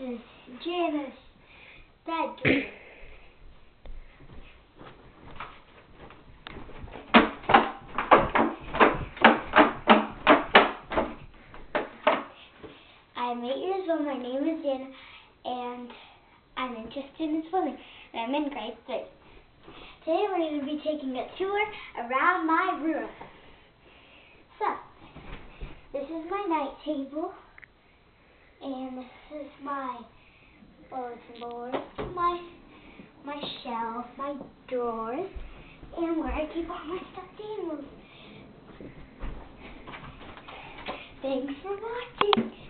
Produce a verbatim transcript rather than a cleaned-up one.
is Janna's bedroom. I'm eight years old. My name is Janna, and I'm interested in swimming, and I'm in grade three. Today we're going to be taking a tour around my room. So, this is my night table, and this is my bulletin board, my my shelf, my drawers, and where I keep all my stuffed animals. Thanks for watching.